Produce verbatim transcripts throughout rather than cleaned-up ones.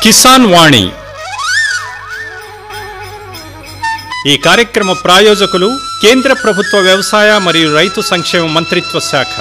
కిసాన్ వాణి. ఈ కార్యక్రమ ప్రాయోజకులు కేంద్ర ప్రభుత్వ వ్యవసాయ మరియు రైతు సంక్షేమ మంత్రిత్వ శాఖ.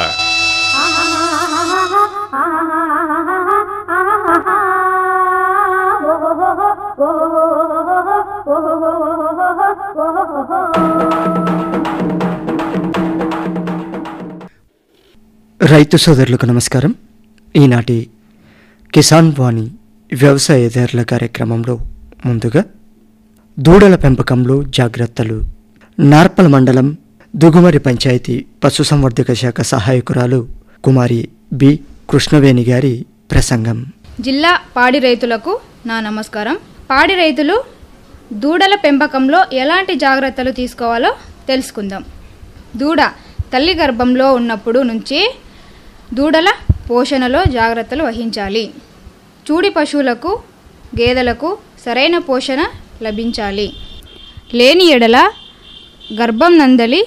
రైతు సోదరులకు నమస్కారం. ఈనాటి కిసాన్ వాణి వ్యవసాయదారుల కార్యక్రమంలో ముందుగా దూడల పెంపకంలో జాగ్రత్తలు, నార్పల్ మండలం దుగుమరి పంచాయతీ పశుసంవర్ధక శాఖ సహాయకురాలు కుమారి బి కృష్ణవేణి గారి ప్రసంగం. జిల్లా పాడి రైతులకు నా నమస్కారం. పాడి రైతులు దూడల పెంపకంలో ఎలాంటి జాగ్రత్తలు తీసుకోవాలో తెలుసుకుందాం. దూడ తల్లి గర్భంలో ఉన్నప్పుడు నుంచి దూడల పోషణలో జాగ్రత్తలు వహించాలి. చూడి పశువులకు, గేదెలకు సరైన పోషణ లభించాలి. లేని ఎడల గర్భం నందలి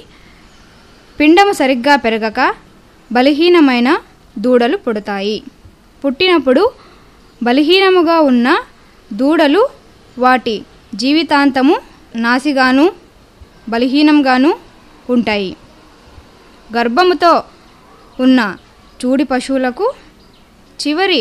పిండము సరిగ్గా పెరగక బలహీనమైన దూడలు పుడతాయి. పుట్టినప్పుడు బలహీనముగా ఉన్న దూడలు వాటి జీవితాంతము నాసిగాను బలహీనంగాను ఉంటాయి. గర్భముతో ఉన్న చూడి పశువులకు చివరి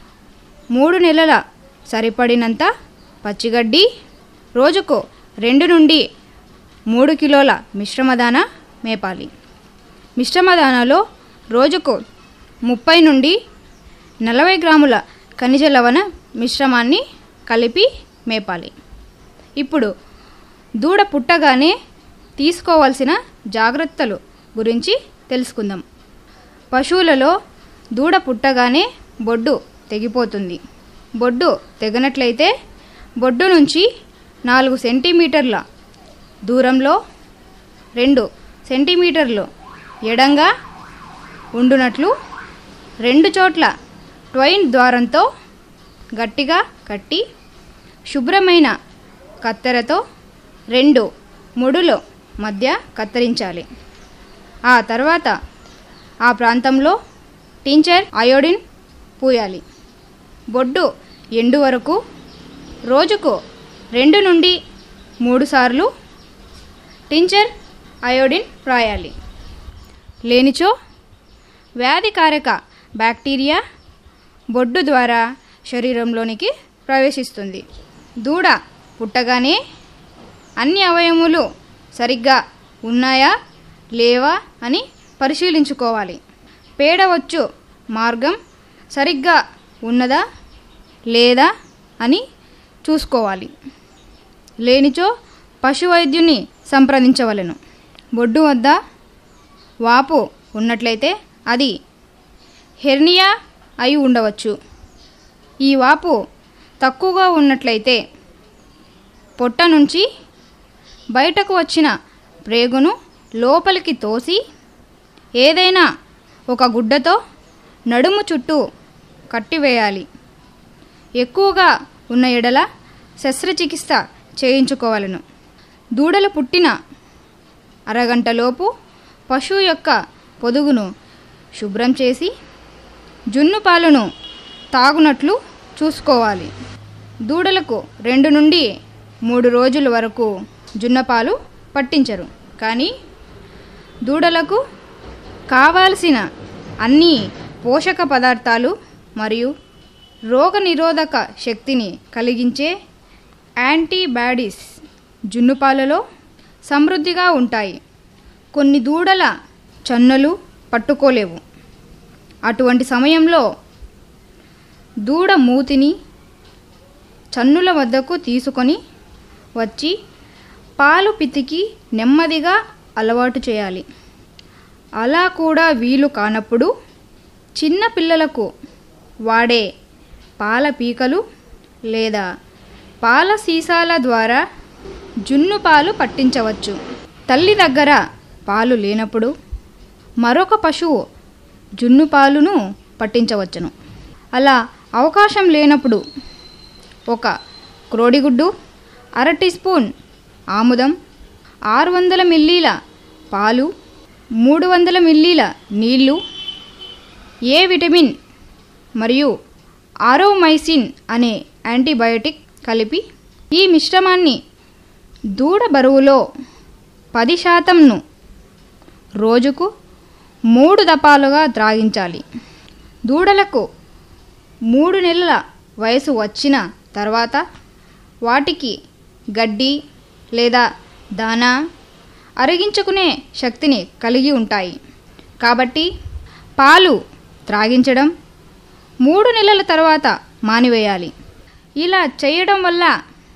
మూడు నెలల సరిపడినంత పచ్చిగడ్డి, రోజుకు రెండు నుండి మూడు కిలోల మిశ్రమదాన మేపాలి. మిశ్రమదానాలో రోజుకు ముప్పై నుండి నలభై గ్రాముల ఖనిజ లవణ మిశ్రమాన్ని కలిపి మేపాలి. ఇప్పుడు దూడ పుట్టగానే తీసుకోవాల్సిన జాగ్రత్తలు గురించి తెలుసుకుందాం. పశువులలో దూడ పుట్టగానే బొడ్డు తెగిపోతుంది. బొడ్డు తెగనట్లయితే బొడ్డు నుంచి నాలుగు సెంటీమీటర్ల దూరంలో రెండు సెంటీమీటర్లు ఎడంగా ఉండునట్లు రెండు చోట్ల ట్వైన్ ద్వారంతో గట్టిగా కట్టి శుభ్రమైన కత్తెరతో రెండు ముడుల మధ్య కత్తిరించాలి. ఆ తర్వాత ఆ ప్రాంతంలో టించర్ అయోడిన్ పూయాలి. బొడ్డు ఎండు వరకు రోజుకు రెండు నుండి మూడు సార్లు టించర్ అయోడిన్ రాయాలి. లేనిచో వ్యాధికారక బ్యాక్టీరియా బొడ్డు ద్వారా శరీరంలోనికి ప్రవేశిస్తుంది. దూడ పుట్టగానే అన్ని అవయములు సరిగ్గా ఉన్నాయా లేవా అని పరిశీలించుకోవాలి. పేడవచ్చు మార్గం సరిగ్గా ఉన్నదా లేదా అని చూసుకోవాలి. లేనిచో పశు వైద్యుని సంప్రదించవలెను. బొడ్డు వద్ద వాపు ఉన్నట్లయితే అది హెర్నియా అయి ఉండవచ్చు. ఈ వాపు తక్కువగా ఉన్నట్లయితే పొట్ట నుంచి బయటకు వచ్చిన ప్రేగును లోపలికి తోసి ఏదైనా ఒక గుడ్డతో నడుము చుట్టూ కట్టివేయాలి. ఎక్కువగా ఉన్న ఎడల శస్త్రచికిత్స చేయించుకోవాలను. దూడలు పుట్టిన అరగంటలోపు పశువు యొక్క పొదుగును శుభ్రం చేసి జున్ను పాలను తాగునట్లు చూసుకోవాలి. దూడలకు రెండు నుండి మూడు రోజుల వరకు జున్నపాలు పట్టించరు. కానీ దూడలకు కావాల్సిన అన్ని పోషక పదార్థాలు మరియు రోగనిరోధక శక్తిని కలిగించే యాంటీబాడీస్ జున్నుపాలలో సమృద్ధిగా ఉంటాయి. కొన్ని దూడల చన్నులు పట్టుకోలేవు. అటువంటి సమయంలో దూడ మూతిని చన్నుల వద్దకు తీసుకొని వచ్చి పాలు పితికి నెమ్మదిగా అలవాటు చేయాలి. అలా కూడా వీలు కానప్పుడు చిన్న పిల్లలకు వాడే పాల పీకలు లేదా పాల సీసాల ద్వారా జున్ను పాలు పట్టించవచ్చు. తల్లి దగ్గర పాలు లేనప్పుడు మరొక పశువు జున్ను పాలును పట్టించవచ్చును. అలా అవకాశం లేనప్పుడు ఒక క్రోడిగుడ్డు, అర టీ స్పూన్ ఆముదం, ఆరు వందల మిల్లీల పాలు, మూడు వందల మిల్లీల నీళ్లు, ఏ విటమిన్ మరియు ఆరోమైసిన్ అనే యాంటీబయోటిక్ కలిపి ఈ మిశ్రమాన్ని దూడ బరువులో పది శాతంను రోజుకు మూడు దపాలుగా త్రాగించాలి. దూడలకు మూడు నెలల వయసు వచ్చిన తర్వాత వాటికి గడ్డి లేదా దానా అరిగించుకునే శక్తిని కలిగి ఉంటాయి. కాబట్టి పాలు త్రాగించడం మూడు నెలల తర్వాత మానివేయాలి. ఇలా చేయడం వల్ల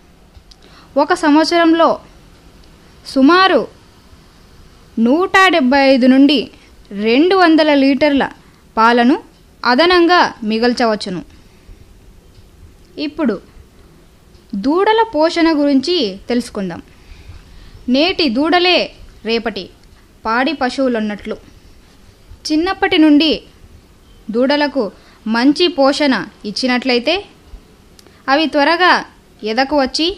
ఒక సంవత్సరంలో సుమారు నూట డెబ్బై ఐదు నుండి రెండు వందల లీటర్ల పాలను అదనంగా మిగల్చవచ్చును. ఇప్పుడు దూడల పోషణ గురించి తెలుసుకుందాం. నేటి దూడలే రేపటి పాడి పశువులన్నట్లు చిన్నప్పటి నుండి దూడలకు మంచి పోషణ ఇచ్చినట్లయితే అవి త్వరగా ఎదకు వచ్చి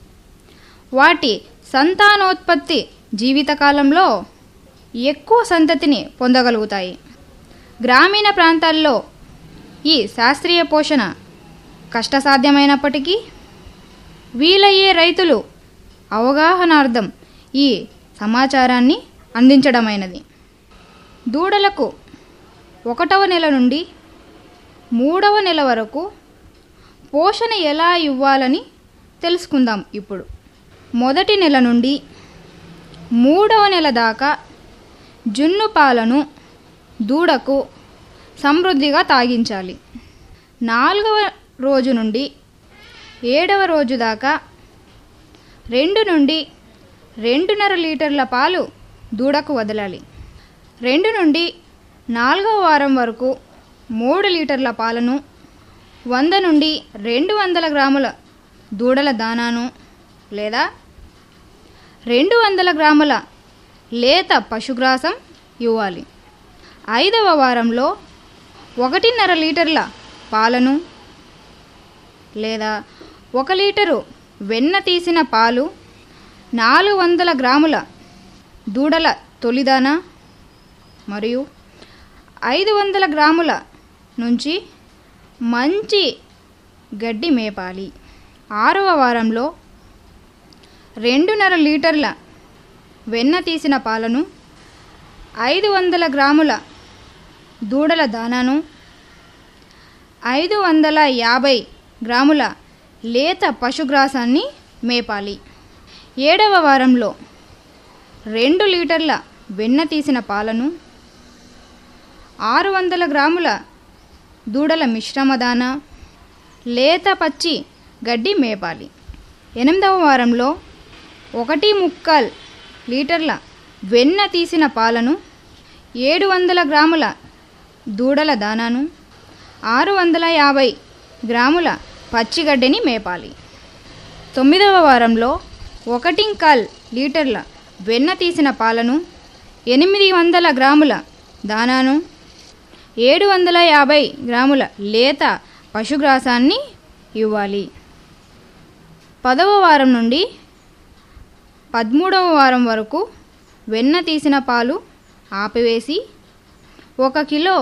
వాటి సంతానోత్పత్తి జీవితకాలంలో ఎక్కువ సంతతిని పొందగలుగుతాయి. గ్రామీణ ప్రాంతాల్లో ఈ శాస్త్రీయ పోషణ కష్టసాధ్యమైనప్పటికీ వీలయ్యే రైతులు అవగాహనార్థం ఈ సమాచారాన్ని అందించడమైనది. దూడలకు ఒకటవ నెల నుండి మూడవ నెల వరకు పోషణ ఎలా ఇవ్వాలని తెలుసుకుందాం. ఇప్పుడు మొదటి నెల నుండి మూడవ నెల దాకా జున్ను పాలను దూడకు సమృద్ధిగా తాగించాలి. నాలుగవ రోజు నుండి ఏడవ రోజు దాకా రెండు నుండి రెండున్నర లీటర్ల పాలు దూడకు వదలాలి. రెండు నుండి నాలుగవ వారం వరకు మూడు లీటర్ల పాలను, వంద నుండి రెండు వందల గ్రాముల దూడల దానాను లేదా రెండు వందల గ్రాముల లేత పశుగ్రాసం ఇవ్వాలి. ఐదవ వారంలో ఒకటిన్నర లీటర్ల పాలను లేదా ఒక లీటరు వెన్న తీసిన పాలు, నాలుగు వందల గ్రాముల దూడల తొలిదానా మరియు ఐదు వందల గ్రాముల నుంచి మంచి గడ్డి మేపాలి. ఆరవ వారంలో రెండున్నర లీటర్ల వెన్న తీసిన పాలను, ఐదు వందల గ్రాముల దూడల దానాను, ఐదు వందల యాభై గ్రాముల లేత పశుగ్రాసాన్ని మేపాలి. ఏడవ వారంలో రెండు లీటర్ల వెన్న తీసిన పాలను, ఆరు వందల గ్రాముల దూడల మిశ్రమ దానా, లేత పచ్చి గడ్డి మేపాలి. ఎనిమిదవ వారంలో ఒకటి ముక్కాల్ లీటర్ల వెన్న తీసిన పాలను, ఏడు వందల గ్రాముల దూడల దానాను, ఆరు వందల యాభై గ్రాముల పచ్చిగడ్డిని మేపాలి. తొమ్మిదవ వారంలో ఒకటింకాల్ లీటర్ల వెన్న తీసిన పాలను, ఎనిమిది వందల గ్రాముల దానాను, ఏడు వందల యాభై గ్రాముల లేత పశుగ్రాసాన్ని ఇవ్వాలి. పదవ వారం నుండి పదమూడవ వారం వరకు వెన్న తీసిన పాలు ఆపివేసి ఒక కిలో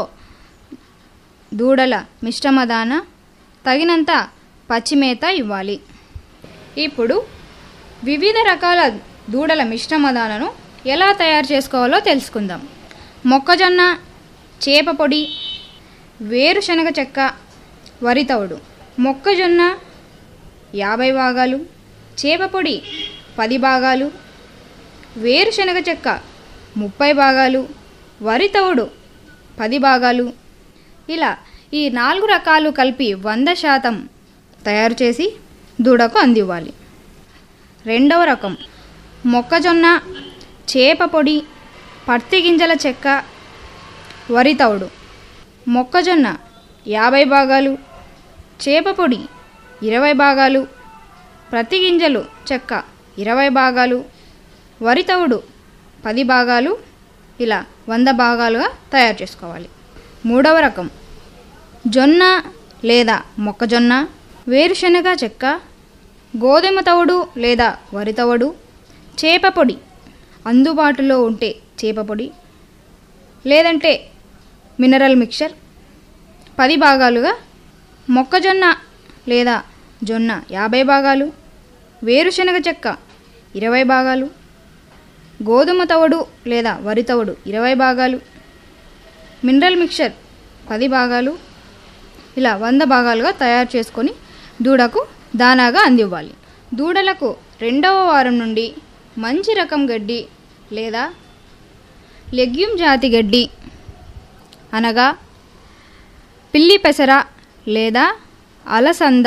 దూడల మిశ్రమ దాన, తగినంత పచ్చిమేత ఇవ్వాలి. ఇప్పుడు వివిధ రకాల దూడల మిశ్రమ దానను ఎలా తయారు చేసుకోవాలో తెలుసుకుందాం. మొక్కజొన్న, చేప పొడి, వేరుశనగ చెక్క, వరి తవుడు. మొక్కజొన్న యాభై భాగాలు, చేప పొడి పది భాగాలు, వేరుశనగ చెక్క ముప్పై భాగాలు, వరి తవుడు పది భాగాలు. ఇలా ఈ నాలుగు రకాలు కలిపి వంద శాతం తయారు చేసి దూడకు అందివ్వాలి. రెండవ రకం మొక్కజొన్న, చేప పొడి, పత్తి గింజల చెక్క, వరి తవుడు. మొక్కజొన్న యాభై భాగాలు, చేప పొడి ఇరవై భాగాలు, ప్రతి గింజలు చెక్క ఇరవై భాగాలు, వరి తవుడు పది భాగాలు. ఇలా వంద భాగాలుగా తయారు చేసుకోవాలి. మూడవ రకం జొన్న లేదా మొక్కజొన్న, వేరుశనగ చెక్క, గోధుమ తవుడు లేదా వరి తవుడు, చేప పొడి అందుబాటులో ఉంటే చేప పొడి లేదంటే మినరల్ మిక్చర్ పది భాగాలుగా మొక్కజొన్న లేదా జొన్న యాభై భాగాలు, వేరుశనగ చెక్క ఇరవై భాగాలు, గోధుమ తవుడు లేదా వరి తవుడు ఇరవై భాగాలు, మినరల్ మిక్చర్ పది భాగాలు, ఇలా వంద భాగాలుగా తయారు చేసుకొని దూడకు దానాగా అందివ్వాలి. దూడలకు రెండవ వారం నుండి మంచి రకం గడ్డి లేదా లెగ్యూమ్ జాతి గడ్డి అనగా పిల్లి పెసర లేదా అలసంద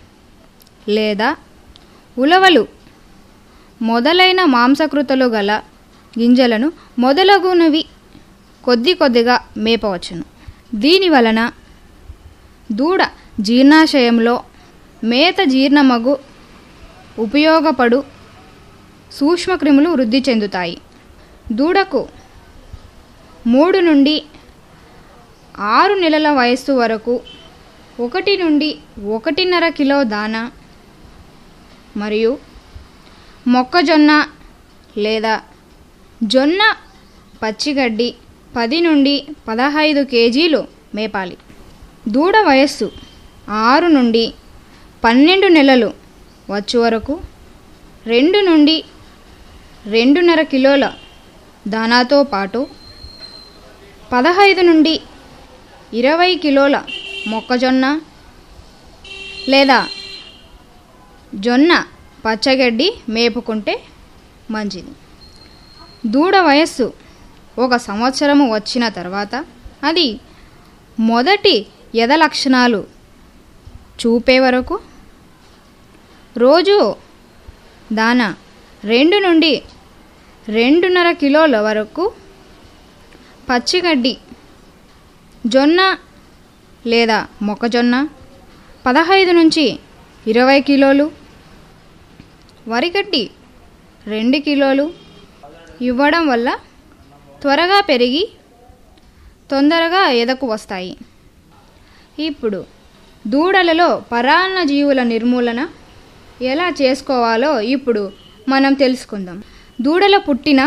లేదా ఉలవలు మొదలైన మాంసకృతులు గల గింజలను మొదలగునవి కొద్ది కొద్దిగా మేపవచ్చును. దీని వలన దూడ జీర్ణాశయంలో మేత జీర్ణమగు ఉపయోగపడు సూక్ష్మక్రిములు వృద్ధి చెందుతాయి. దూడకు మూడు నుండి ఆరు నెలల వయస్సు వరకు ఒకటి నుండి ఒకటిన్నర కిలో దానా మరియు మొక్కజొన్న లేదా జొన్న పచ్చిగడ్డి పది నుండి పదహైదు కేజీలు మేపాలి. దూడ వయస్సు ఆరు నుండి పన్నెండు నెలలు వచ్చు వరకు రెండు నుండి రెండున్నర కిలోల దానాతో పాటు పదహైదు నుండి ఇరవై కిలోల మొక్కజొన్న లేదా జొన్న పచ్చగడ్డి మేపుకుంటే మంచిది. దూడ వయస్సు ఒక సంవత్సరము వచ్చిన తర్వాత అది మొదటి ఎద లక్షణాలు చూపే వరకు రోజు దానా రెండు నుండి రెండున్నర కిలోల వరకు పచ్చిగడ్డి జొన్న లేదా మొక్కజొన్న పదహైదు నుంచి ఇరవై కిలోలు, వరిగడ్డి రెండు కిలోలు ఇవ్వడం వల్ల త్వరగా పెరిగి తొందరగా ఎదకు వస్తాయి. ఇప్పుడు దూడలలో పరాన్న జీవుల నిర్మూలన ఎలా చేసుకోవాలో ఇప్పుడు మనం తెలుసుకుందాం. దూడల పుట్టిన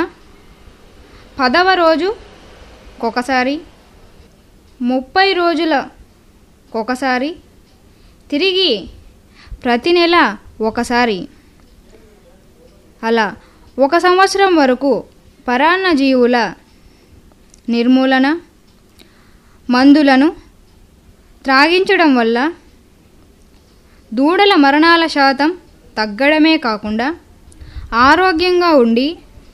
పదవ రోజు ఒకసారి, ముప్పై రోజుల ఒకసారి, తిరిగి ప్రతి నెల ఒకసారి, అలా ఒక సంవత్సరం వరకు పరాన్న జీవుల నిర్మూలన మందులను త్రాగించడం వల్ల దూడల మరణాల శాతం తగ్గడమే కాకుండా ఆరోగ్యంగా ఉండి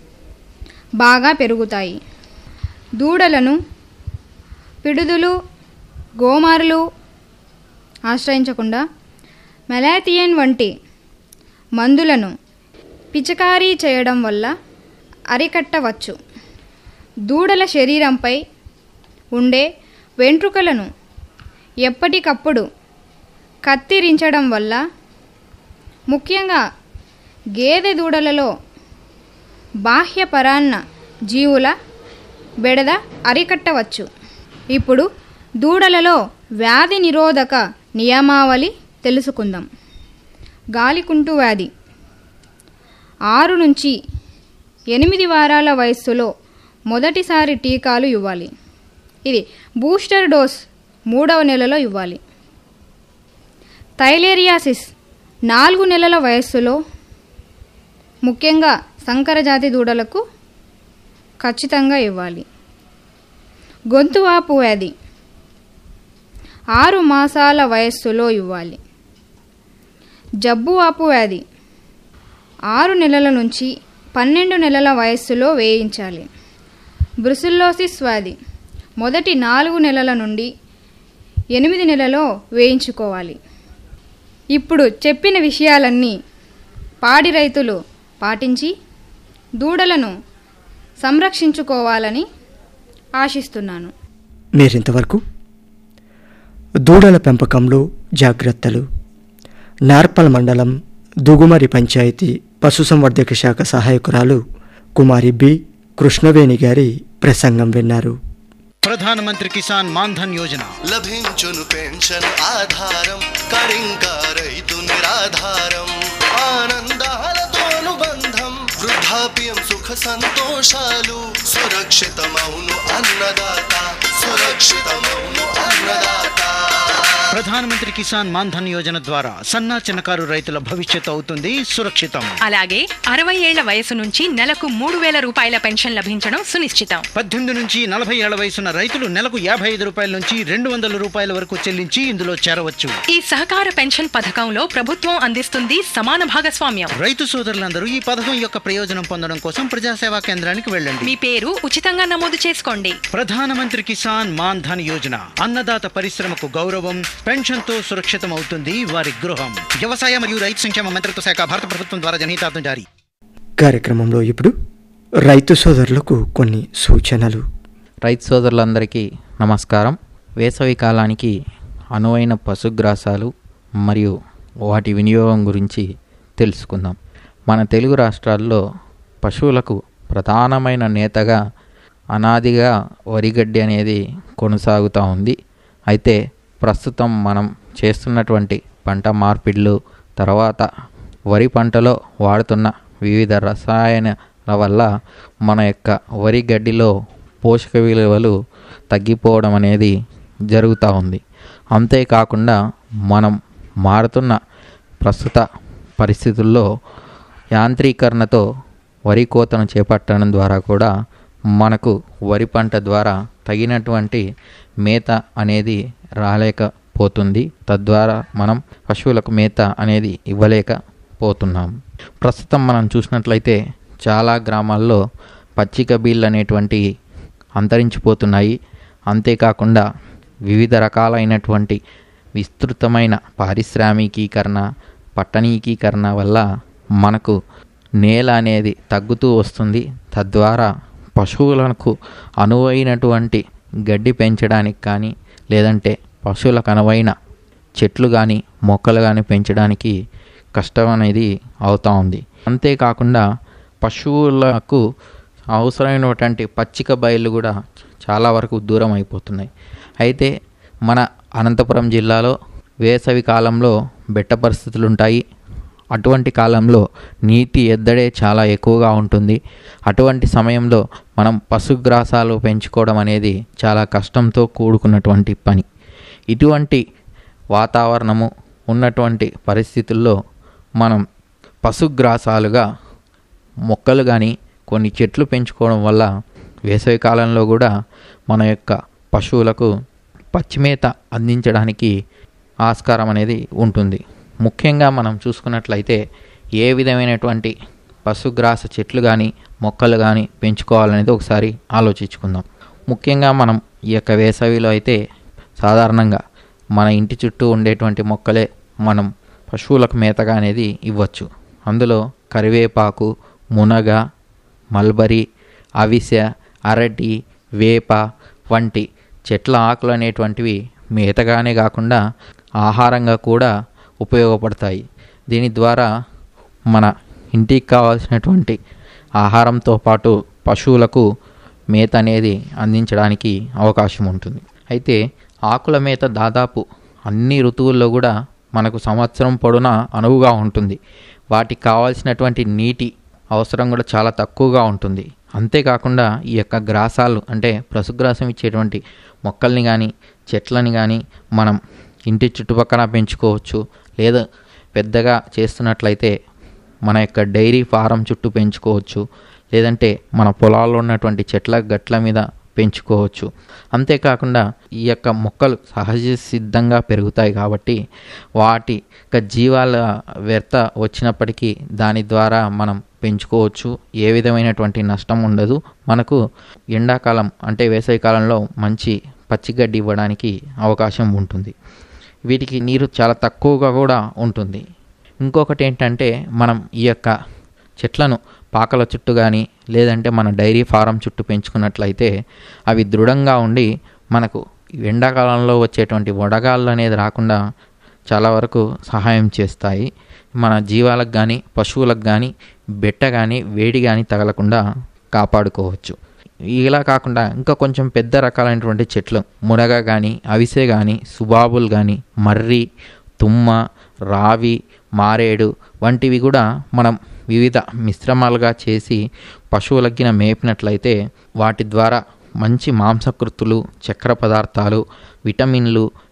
బాగా పెరుగుతాయి. దూడలను పిడుదులు, గోమారులు ఆశ్రయించకుండా మెలాథియన్ వంటి మందులను పిచికారీ చేయడం వల్ల అరికట్టవచ్చు. దూడల శరీరంపై ఉండే వెంట్రుకలను ఎప్పటికప్పుడు కత్తిరించడం వల్ల, ముఖ్యంగా గేదె దూడలలో బాహ్య పరాన్న జీవుల బెడద అరికట్టవచ్చు. ఇప్పుడు దూడలలో వ్యాధి నిరోధక నియమావళి తెలుసుకుందాం. గాలికుంటు వ్యాధి ఆరు నుంచి ఎనిమిది వారాల వయస్సులో మొదటిసారి టీకాలు ఇవ్వాలి. ఇది బూస్టర్ డోస్ మూడవ నెలలో ఇవ్వాలి. థైలేరియాసిస్ నాలుగు నెలల వయస్సులో, ముఖ్యంగా సంకరజాతి దూడలకు ఖచ్చితంగా ఇవ్వాలి. గొంతువాపు వ్యాధి ఆరు మాసాల వయస్సులో ఇవ్వాలి. జబ్బువాపు వ్యాధి ఆరు నెలల నుంచి పన్నెండు నెలల వయస్సులో వేయించాలి. బ్రుసిల్లోసిస్ వ్యాధి మొదటి నాలుగు నెలల నుండి ఎనిమిది నెలలో వేయించుకోవాలి. ఇప్పుడు చెప్పిన విషయాలన్నీ పాడి రైతులు పాటించి దూడలను సంరక్షించుకోవాలని ఆశిస్తున్నాను. మీరింతవరకు దూడల పెంపకంలో జాగ్రత్తలు, నార్పల్ మండలం దుగుమరి పంచాయతీ పశుసంవర్ధక శాఖ సహాయకురాలు కుమారి బి కృష్ణవేణి గారి ప్రసంగం విన్నారు. ప్రధానమంత్రి కిసాన్ మాన్ధన్ యోజన లభించును పెన్షన్ ఆధారం, కడింకా రైతు నిరాధారం, ఆనందాలతోను బంధం, వృద్ధాప్యం సుఖ సంతోషాలు, సురక్షితమౌను అన్నదాత, సురక్షితమౌను అన్నదాత. ప్రధానమంత్రి కిసాన్ మాన్ధన్ యోజన ద్వారా సన్న చిన్నకారు రైతుల భవిష్యత్తు అవుతుంది సురక్షితం. అలాగే అరవై ఏళ్ల వయసు నుంచి నెలకు మూడు వేల రూపాయల పెన్షన్ లభించడం సునిశ్చితం. పద్దెనిమిది నుంచి నలభై ఏళ్ల వయసున్న రైతులు నెలకు యాభై ఐదు రూపాయల నుంచి రెండు వందల రూపాయల వరకు చెల్లించి ఇందులో చేరవచ్చు. ఈ సహకార పెన్షన్ పథకంలో ప్రభుత్వం అందిస్తుంది సమాన భాగస్వామ్యం. రైతు సోదరులందరూ ఈ పథకం యొక్క ప్రయోజనం పొందడం కోసం ప్రజాసేవా కేంద్రానికి వెళ్ళండి. మీ పేరు ఉచితంగా నమోదు చేసుకోండి. ప్రధానమంత్రి కిసాన్ మాన్ధన్ యోజన అన్నదాత పరిశ్రమకు గౌరవం, పెన్షన్ తో సురక్షితం అవుతుంది వారి గృహం. వ్యవసాయ మరియు రైతు సంక్షేమ మంత్రిత్వ శాఖ, భారత ప్రభుత్వం ద్వారా జనహితార్థం జారీ. కార్యక్రమంలో ఇప్పుడు రైతు సోదరులకు కొన్ని సూచనలు. రైతు సోదరులందరికీ నమస్కారం. వేసవి కాలానికి అనువైన పశుగ్రాసాలు మరియు వాటి వినియోగం గురించి తెలుసుకుందాం. మన తెలుగు రాష్ట్రాల్లో పశువులకు ప్రధానమైన నేతగా అనాదిగా వరిగడ్డి అనేది కొనసాగుతూ ఉంది. అయితే ప్రస్తుతం మనం చేస్తున్నటువంటి పంట మార్పిడులు, తర్వాత వరి పంటలో వాడుతున్న వివిధ రసాయనాల వల్ల మన యొక్క వరి గడ్డిలో పోషక విలువలు తగ్గిపోవడం అనేది జరుగుతూ ఉంది. అంతేకాకుండా మనం మారుతున్న ప్రస్తుత పరిస్థితుల్లో యాంత్రీకరణతో వరి కోతను చేపట్టడం ద్వారా కూడా మనకు వరి పంట ద్వారా తగినటువంటి మేత అనేది రాలేకపోతుంది. తద్వారా మనం పశువులకు మేత అనేది ఇవ్వలేకపోతున్నాం. ప్రస్తుతం మనం చూసినట్లయితే చాలా గ్రామాల్లో పచ్చిక బీళ్ళు అనేటువంటి అంతరించిపోతున్నాయి. అంతేకాకుండా వివిధ రకాలైనటువంటి విస్తృతమైన పారిశ్రామికీకరణ, పట్టణీకీకరణ వల్ల మనకు నేల అనేది తగ్గుతూ వస్తుంది. తద్వారా పశువులకు అనువైనటువంటి గడ్డి పెంచడానికి కానీ, లేదంటే పశువులకు అనువైన చెట్లు కానీ మొక్కలు కానీ పెంచడానికి కష్టం అనేది అవుతూ ఉంది. అంతేకాకుండా పశువులకు అవసరమైనటువంటి పచ్చిక బయళ్ళు కూడా చాలా వరకు దూరం అయిపోతున్నాయి. అయితే మన అనంతపురం జిల్లాలో వేసవి కాలంలో బెట్ట పరిస్థితులు ఉంటాయి. అటువంటి కాలంలో నీటి ఎద్దడే చాలా ఎక్కువగా ఉంటుంది. అటువంటి సమయంలో మనం పశుగ్రాసాలు పెంచుకోవడం అనేది చాలా కష్టంతో కూడుకున్నటువంటి పని. ఇటువంటి వాతావరణము ఉన్నటువంటి పరిస్థితుల్లో మనం పశుగ్రాసాలుగా మొక్కలు కానీ కొన్ని చెట్లు పెంచుకోవడం వల్ల వేసవి కాలంలో కూడా మన యొక్క పశువులకు పచ్చిమేత అందించడానికి ఆస్కారం అనేది ఉంటుంది. ముఖ్యంగా మనం చూసుకున్నట్లయితే ఏ విధమైనటువంటి పశుగ్రాస చెట్లు కానీ మొక్కలు కానీ పెంచుకోవాలనేది ఒకసారి ఆలోచించుకుందాం. ముఖ్యంగా మనం ఈ యొక్క వేసవిలో అయితే సాధారణంగా మన ఇంటి చుట్టూ ఉండేటువంటి మొక్కలే మనం పశువులకు మేతగా అనేది ఇవ్వచ్చు. అందులో కరివేపాకు, మునగ, మల్బరీ, అవిసె, అరటి, వేప వంటి చెట్ల ఆకులు అనేటువంటివి మేతగానే కాకుండా ఆహారంగా కూడా ఉపయోగపడతాయి. దీని ద్వారా మన ఇంటికి కావాల్సినటువంటి ఆహారంతో పాటు పశువులకు మేత అనేది అందించడానికి అవకాశం ఉంటుంది. అయితే ఆకుల మేత దాదాపు అన్ని ఋతువుల్లో కూడా మనకు సంవత్సరం పొడవునా అనువుగా ఉంటుంది. వాటికి కావాల్సినటువంటి నీటి అవసరం కూడా చాలా తక్కువగా ఉంటుంది. అంతేకాకుండా ఈ యొక్క గ్రాసాలు అంటే పశుగ్రాసం ఇచ్చేటువంటి మొక్కల్ని కానీ చెట్లని కానీ మనం ఇంటి చుట్టుపక్కల పెంచుకోవచ్చు. లేదా పెద్దగా చేస్తున్నట్లయితే మన యొక్క డైరీ ఫారం చుట్టూ పెంచుకోవచ్చు. లేదంటే మన పొలాల్లో ఉన్నటువంటి చెట్ల గట్ల మీద పెంచుకోవచ్చు. అంతేకాకుండా ఈ యొక్క మొక్కలు సహజ సిద్ధంగా పెరుగుతాయి కాబట్టి వాటి యొక్క జీవాల వ్యర్థ వచ్చినప్పటికీ దాని ద్వారా మనం పెంచుకోవచ్చు. ఏ విధమైనటువంటి నష్టం ఉండదు. మనకు ఎండాకాలం అంటే వేసవి కాలంలో మంచి పచ్చిగడ్డి ఇవ్వడానికి అవకాశం ఉంటుంది. వీటికి నీరు చాలా తక్కువగా కూడా ఉంటుంది. ఇంకొకటి ఏంటంటే మనం ఈ యొక్క చెట్లను పాకల చుట్టూ కానీ లేదంటే మన డైరీ ఫారం చుట్టూ పెంచుకున్నట్లయితే అవి దృఢంగా ఉండి మనకు ఎండాకాలంలో వచ్చేటువంటి వడగాళ్ళు అనేది రాకుండా చాలా వరకు సహాయం చేస్తాయి. మన జీవాలకు కానీ పశువులకు కానీ బెట్ట కానీ వేడి కానీ తగలకుండా కాపాడుకోవచ్చు. ఇలా కాకుండా ఇంకా కొంచెం పెద్ద రకాలైనటువంటి చెట్లు మునగ కానీ అవిసె కానీ సుబాబుల్ కానీ మర్రి, తుమ్మ, రావి, మారేడు వంటివి కూడా మనం వివిధ మిశ్రమాలుగా చేసి పశువులకి మేపినట్లయితే వాటి ద్వారా మంచి మాంసకృతులు, చక్కెర పదార్థాలు, విటమిన్లు,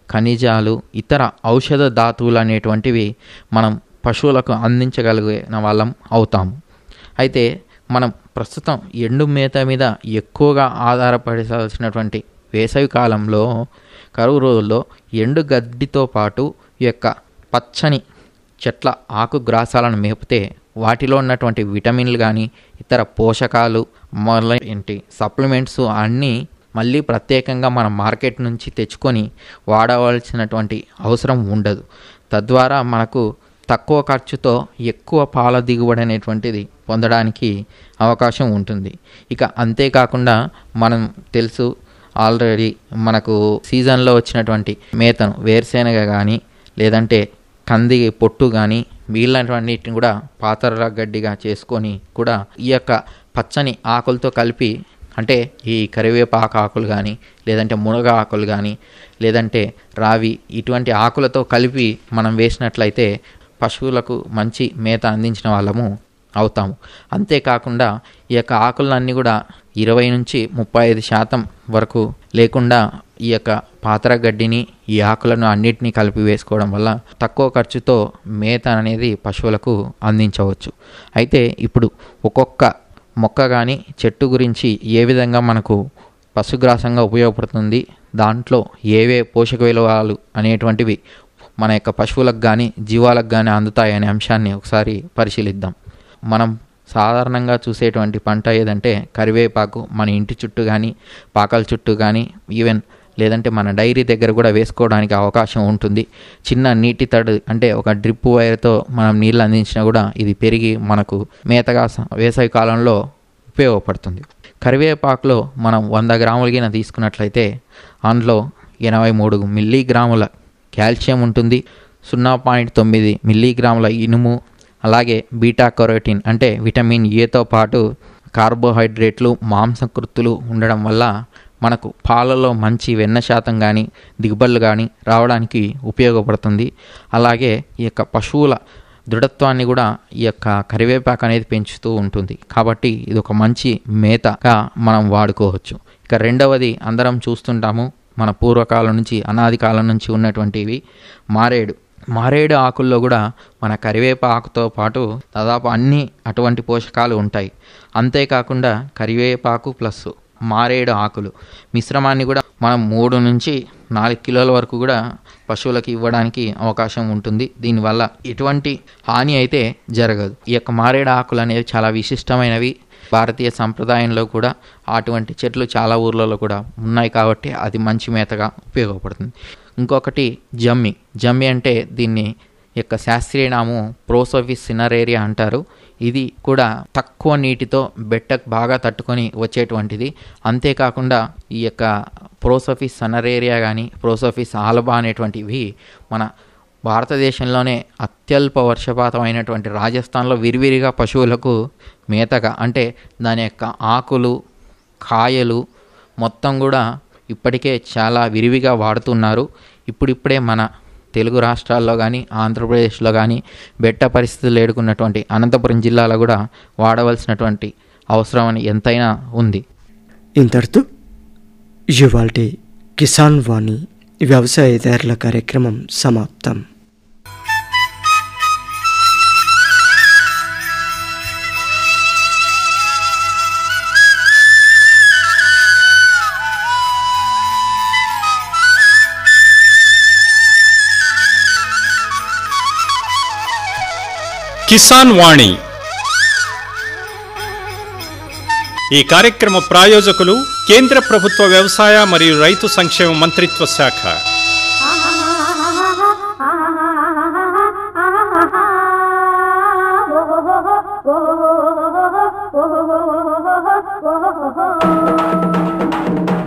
ఖనిజాలు, ఇతర ఔషధ ధాతువులు అనేటువంటివి మనం పశువులకు అందించగలిగిన వాళ్ళం అవుతాము. అయితే మనం ప్రస్తుతం ఎండు మేత మీద ఎక్కువగా ఆధారపడాల్సినటువంటి వేసవి కాలంలో, కరువు రోజుల్లో ఎండు గడ్డితో పాటు ఈ యొక్క పచ్చని చెట్ల ఆకు గ్రాసాలను మేపితే వాటిలో ఉన్నటువంటి విటమిన్లు కానీ ఇతర పోషకాలు మొదలైన సప్లిమెంట్స్ అన్నీ మళ్ళీ ప్రత్యేకంగా మనం మార్కెట్ నుంచి తెచ్చుకొని వాడవలసినటువంటి అవసరం ఉండదు. తద్వారా మనకు తక్కువ ఖర్చుతో ఎక్కువ పాల దిగుబడి అనేటువంటిది పొందడానికి అవకాశం ఉంటుంది. ఇక అంతేకాకుండా మనం తెలుసు ఆల్రెడీ మనకు సీజన్లో వచ్చినటువంటి మేతను వేరుశెనగ కానీ లేదంటే కంది పొట్టు కానీ వీళ్ళన్నిటిని కూడా పాతర గడ్డిగా చేసుకొని కూడా ఈ యొక్క పచ్చని ఆకులతో కలిపి, అంటే ఈ కరివేపాకు ఆకులు కానీ లేదంటే మునగ ఆకులు కానీ లేదంటే రావి ఇటువంటి ఆకులతో కలిపి మనం వేసినట్లయితే పశువులకు మంచి మేత అందించిన వాళ్ళము అవుతాము. అంతేకాకుండా ఈ యొక్క ఆకులన్నీ కూడా ఇరవై నుంచి ముప్పై ఐదు శాతం వరకు లేకుండా ఈ యొక్క పాతర గడ్డిని ఈ ఆకులను అన్నిటినీ కలిపి వేసుకోవడం వల్ల తక్కువ ఖర్చుతో మేత అనేది పశువులకు అందించవచ్చు. అయితే ఇప్పుడు ఒక్కొక్క మొక్క కానీ చెట్టు గురించి ఏ విధంగా మనకు పశుగ్రాసంగా ఉపయోగపడుతుంది, దాంట్లో ఏవే పోషక విలువలు అనేటువంటివి మన యొక్క పశువులకు కానీ జీవాలకు కానీ అందుతాయనే అంశాన్ని ఒకసారి పరిశీలిద్దాం. మనం సాధారణంగా చూసేటువంటి పంట ఏదంటే కరివేపాకు. మన ఇంటి చుట్టూ కానీ పాకల చుట్టూ కానీ ఈవెన్ లేదంటే మన డైరీ దగ్గర కూడా వేసుకోవడానికి అవకాశం ఉంటుంది. చిన్న నీటి తడి అంటే ఒక డ్రిప్ వైర్తో మనం నీళ్ళు అందించినా కూడా ఇది పెరిగి మనకు మేతగా వేసవి కాలంలో ఉపయోగపడుతుంది. కరివేపాకులో మనం వంద గ్రాముల గిన తీసుకున్నట్లయితే అందులో ఎనభై మూడు మిల్లీగ్రాముల కాల్షియం ఉంటుంది, సున్నా పాయింట్ తొమ్మిది మిల్లీగ్రాముల ఇనుము, అలాగే బీటా కెరోటిన్ అంటే విటమిన్ ఏతో పాటు కార్బోహైడ్రేట్లు, మాంసకృత్తులు ఉండడం వల్ల మనకు పాలలో మంచి వెన్న శాతం కానీ దిగుబడులు కానీ రావడానికి ఉపయోగపడుతుంది. అలాగే ఈ యొక్క పశువుల దృఢత్వాన్ని కూడా ఈ యొక్క కరివేపాకు అనేది పెంచుతూ ఉంటుంది. కాబట్టి ఇది ఒక మంచి మేతగా మనం వాడుకోవచ్చు. ఇక రెండవది అందరం చూస్తుంటాము, మన పూర్వకాలం నుంచి అనాది కాలం నుంచి ఉన్నటువంటివి మారేడు. మారేడు ఆకుల్లో కూడా మన కరివేపాకుతో పాటు దాదాపు అన్ని అటువంటి పోషకాలు ఉంటాయి. అంతేకాకుండా కరివేపాకు ప్లస్ మారేడు ఆకులు మిశ్రమాన్ని కూడా మనం మూడు నుంచి నాలుగు కిలోల వరకు కూడా పశువులకు ఇవ్వడానికి అవకాశం ఉంటుంది. దీనివల్ల ఎటువంటి హాని అయితే జరగదు. ఈ యొక్క మారేడు ఆకులు అనేవి చాలా విశిష్టమైనవి. భారతీయ సంప్రదాయంలో కూడా అటువంటి చెట్లు చాలా ఊర్లలో కూడా ఉన్నాయి కాబట్టి అది మంచి మేతగా ఉపయోగపడుతుంది. ఇంకొకటి జమ్మి. జమ్మి అంటే దీన్ని యొక్క శాస్త్రీయ నామం ప్రోసోఫిస్ సినరేరియా అంటారు. ఇది కూడా తక్కువ నీటితో బెట్టకు బాగా తట్టుకొని వచ్చేటువంటిది. అంతేకాకుండా ఈ యొక్క ప్రోసోఫిస్ సనరేరియా కానీ ప్రోసోఫిస్ ఆల్బా అనేటువంటివి మన భారతదేశంలోనే అత్యల్ప వర్షపాతం అయినటువంటి రాజస్థాన్లో విరివిరిగా పశువులకు మేతగా, అంటే దాని యొక్క ఆకులు కాయలు మొత్తం కూడా ఇప్పటికే చాలా విరివిగా వాడుతున్నారు. ఇప్పుడిప్పుడే మన తెలుగు రాష్ట్రాల్లో కానీ ఆంధ్రప్రదేశ్లో కానీ బెట్ట పరిస్థితులు ఏడుకున్నటువంటి అనంతపురం జిల్లాలో కూడా వాడవలసినటువంటి అవసరం అని ఎంతైనా ఉంది. ఇంతటితో ఇవాల్టి కిసాన్ వాణి వ్యవసాయదారుల కార్యక్రమం సమాప్తం. కిసాన్ వాణి ఈ కార్యక్రమ ప్రాయోజకులు కేంద్ర ప్రభుత్వ వ్యవసాయ మరియు రైతు సంక్షేమ మంత్రిత్వ శాఖ. Oh